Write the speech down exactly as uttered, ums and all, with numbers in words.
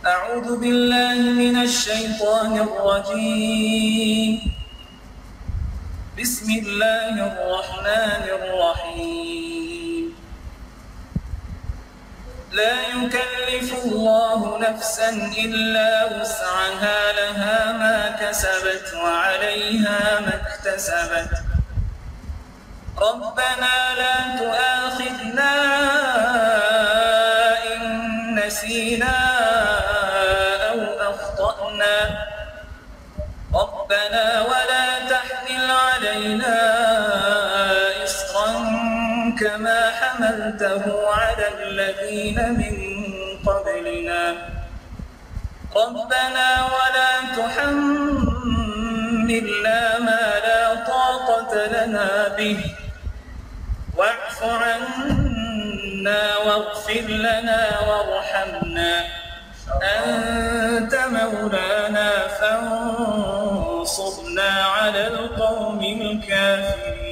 أعوذ بالله من الشيطان الرجيم. بسم الله الرحمن الرحيم. لا يكلف الله نفسا إلا وسعها، لها ما كسبت وعليها ما اكتسبت. ربنا لا تؤاخذنا إن نسينا أو أخطأنا، ربنا ولا تحمل علينا إصرا كما حملته على الذين من قبلنا، ربنا ولا تحملنا ما لا طاقة لنا به، واعف عنا واغفر لنا وارحمنا، أنت مولانا فانصرنا على القوم الكافرين.